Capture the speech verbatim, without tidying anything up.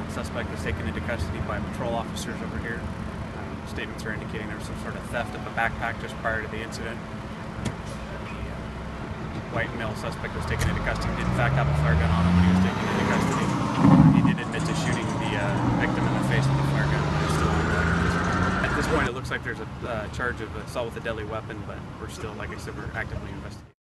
suspect was taken into custody by patrol officers over here. Um, statements are indicating there was some sort of theft of a backpack just prior to the incident. The uh, white male suspect was taken into custody. He did in fact have a flare gun on him when he was taken into custody. He did admit to shooting the uh, victim in the face with a flare gun. They're still ongoing at this point. At this point, it looks like there's a uh, charge of assault with a deadly weapon, but we're still, like I said, we're actively investigating.